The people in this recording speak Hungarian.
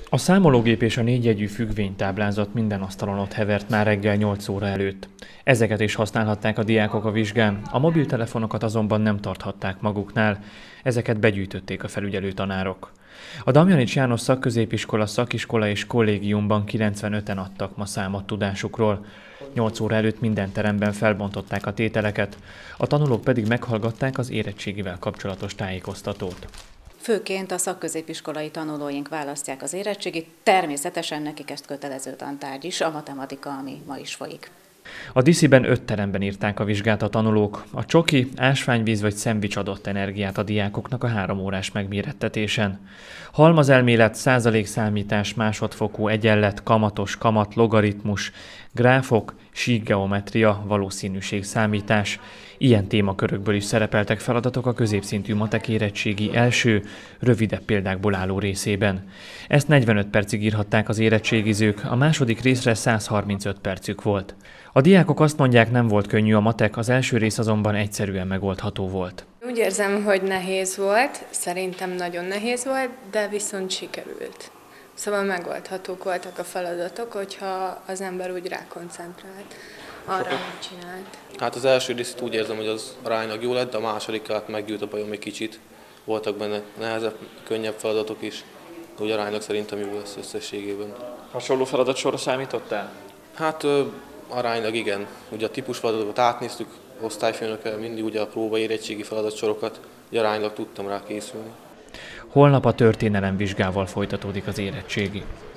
A számológép és a négyjegyű függvénytáblázat minden asztalon ott hevert már reggel 8 óra előtt. Ezeket is használhatták a diákok a vizsgán, a mobiltelefonokat azonban nem tarthatták maguknál, ezeket begyűjtötték a felügyelő tanárok. A Damjanics János Szakközépiskola, szakiskola és kollégiumban 95-en adtak ma számot tudásukról. 8 óra előtt minden teremben felbontották a tételeket, a tanulók pedig meghallgatták az érettségivel kapcsolatos tájékoztatót. Főként a szakközépiskolai tanulóink választják az érettségit, természetesen nekik ezt kötelező tantárgy is, a matematika, ami ma is folyik. A Disziben 5 teremben írták a vizsgát a tanulók. A csoki, ásványvíz vagy szendvics adott energiát a diákoknak a 3 órás megmérettetésen. Halmazelmélet, százalékszámítás, másodfokú egyenlet, kamatos kamat, logaritmus, gráfok, síkgeometria, valószínűségszámítás. Ilyen témakörökből is szerepeltek feladatok a középszintű matek érettségi első, rövidebb példákból álló részében. Ezt 45 percig írhatták az érettségizők, a második részre 135 percük volt. A diákok azt mondják, nem volt könnyű a matek, az első rész azonban egyszerűen megoldható volt. Úgy érzem, hogy nehéz volt, szerintem nagyon nehéz volt, de viszont sikerült. Szóval megoldhatók voltak a feladatok, hogyha az ember úgy rákoncentrált arra, amit csinált. Hát az első részt úgy érzem, hogy az aránylag jó lett, de a másodikát meggyűlt a bajom egy kicsit. Voltak benne nehezebb, könnyebb feladatok is, de úgy aránylag szerintem jó lesz összességében. Hasonló feladatsorra számítottál? Hát aránylag igen. Ugye a típusfeladatokat átnéztük, osztályfőnökkel mindig ugye a próba érettségi feladatsorokat, ugye aránylag tudtam rá készülni. Holnap a történelemvizsgával folytatódik az érettségi.